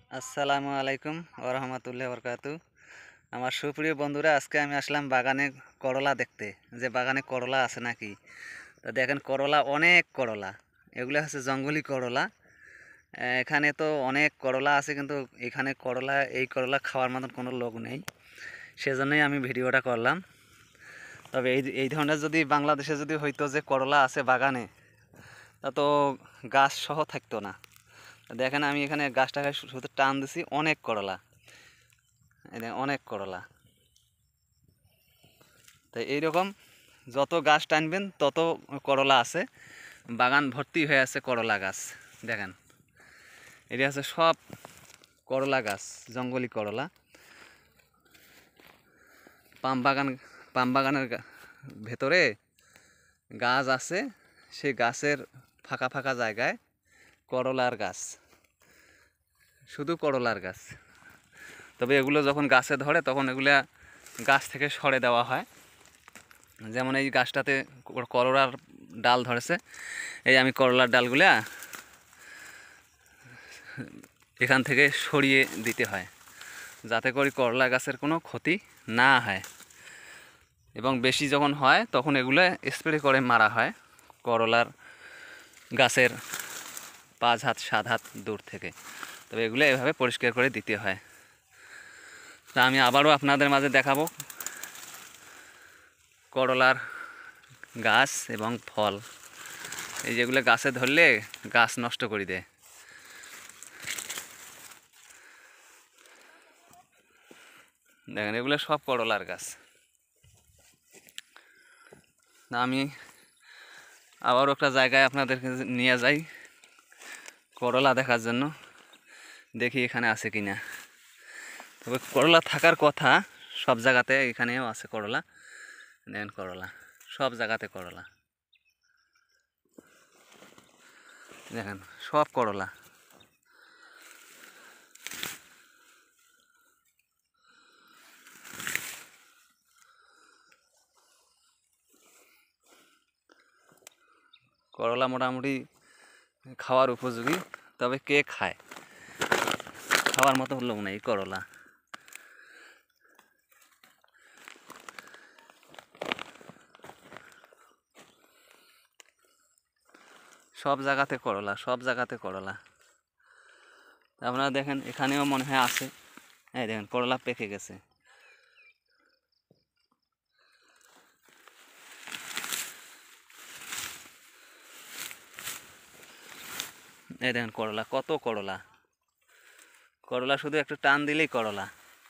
আসসালামু আলাইকুম ওয়া রাহমাতুল্লাহি ওয়া বারাকাতুহু। আমার সুপ্রিয় বন্ধুরা, আজকে আমি আসলাম বাগানে করলা দেখতে, যে বাগানে করলা আছে নাকি। তো দেখেন, করলা, অনেক করলা। এগুলো হচ্ছে জঙ্গলি করলা। এখানে তো অনেক করলা আছে, কিন্তু এখানে করলা, এই করলা খাওয়ার মতন কোনো লোক নেই। সেজন্যই আমি ভিডিওটা করলাম। তবে এই এই ধরনের যদি বাংলাদেশে যদি হইতো যে করলা আছে বাগানে, তা তো গাছ সহ থাকতো না। দেখেন, আমি এখানে গাছটাকে শুধু টান দিছি, অনেক করলা। এই দেখেন, অনেক করলা। তো এইরকম যত গাছ টানবেন তত করলা আছে। বাগান ভর্তি হয়ে আছে করলা গাছ। দেখেন, এটা আছে সব করলা গাছ, জঙ্গলি করলা। পাম বাগান, পাম বাগানের ভেতরে গাছ আছে, সেই গাছের ফাঁকা ফাঁকা জায়গায় করলার গাছ, শুধু করলার গাছ। তবে এগুলো যখন গাছে ধরে তখন এগুলা গাছ থেকে সরে দেওয়া হয়। যেমন এই গাছটাতে করলার ডাল ধরেছে, এই আমি করলার ডালগুলা এখান থেকে সরিয়ে দিতে হয়, যাতে করে করলা গাছের কোনো ক্ষতি না হয়। এবং বেশি যখন হয় তখন এগুলো স্প্রে করে মারা হয় করলার গাছের 5 হাত 7 হাত দূর থেকে। তবে এগুলো এভাবে পরিষ্কার করে দিতে হয়। তা আমি আবারও আপনাদের মাঝে দেখাবো করলার গাছ এবং ফল। এই যেগুলো গাছে ধরলে গাছ নষ্ট করে দেয়। দেখেন, এগুলো সব করলার গাছ। আমি আবারও একটা জায়গায় আপনাদেরকে নিয়ে যাই করলা দেখার জন্য, দেখি এখানে আছে কিনা। তবে করলা থাকার কথা সব জায়গাতে, এখানেও আছে করলা। দেখেন, করলা সব জায়গাতে করলা। দেখেন, সব করলা। করলা মোটামুটি খাওয়ার উপযোগী, তবে কে খায়, খাওয়ার মতো লোক নেই করলা। সব জায়গাতে করলা, সব জায়গাতে করলা। আপনারা দেখেন, এখানেও মনে হয় আছে। এই দেখেন, করলা পেকে গেছে। এই দেখেন করলা, কত করলা। করলা শুধু একটু টান দিলেই করলা।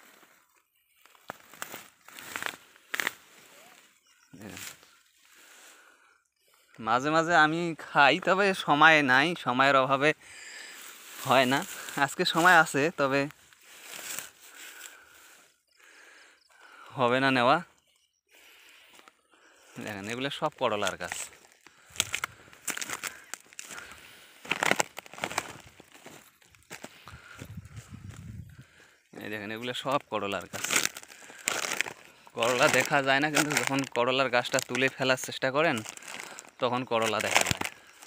মাঝে মাঝে আমি খাই, তবে সময় নাই, সময়ের অভাবে হয় না। আজকে সময় আছে, তবে হবে না নেওয়া। দেখেন, এগুলো সব করলার গাছ। এই দেখেন, এগুলো সব করলার গাছ। করলা দেখা যায় না, কিন্তু যখন করলার গাছটা তুলে ফেলার চেষ্টা করেন তখন করলা দেখা যায়।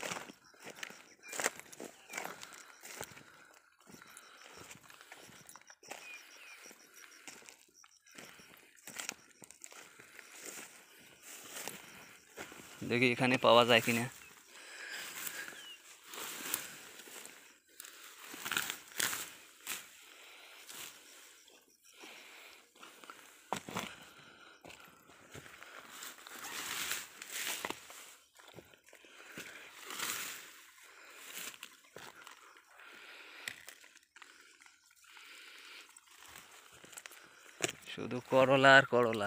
দেখি এখানে পাওয়া যায় কিনা। শুধু করলা আর করলা।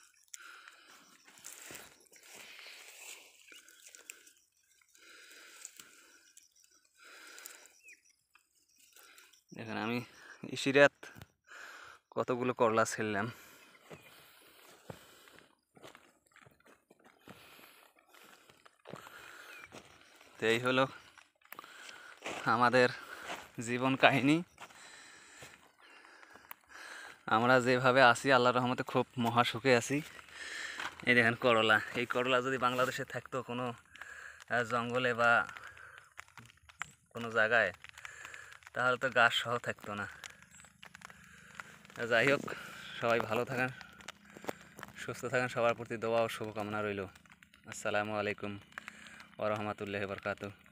দেখেন, আমি ইসিরাত কতগুলো করলা ছিললাম। তো এই হলো আমাদের জীবন কাহিনী। আমরা যেভাবে আছি, আল্লাহর রহমতে খুব মহাসুখে আছি। এই দেখেন করলা, এই করলা যদি বাংলাদেশে থাকতো কোনো জঙ্গলে বা কোনো জায়গায়, তাহলে তো গাছ সহ থাকতো না। যাই হোক, সবাই ভালো থাকেন, সুস্থ থাকেন, সবার প্রতি দোয়া ও শুভকামনা রইল। আসসালামু আলাইকুম ওয়া রাহমাতুল্লাহি ওয়া বারাকাতুহু।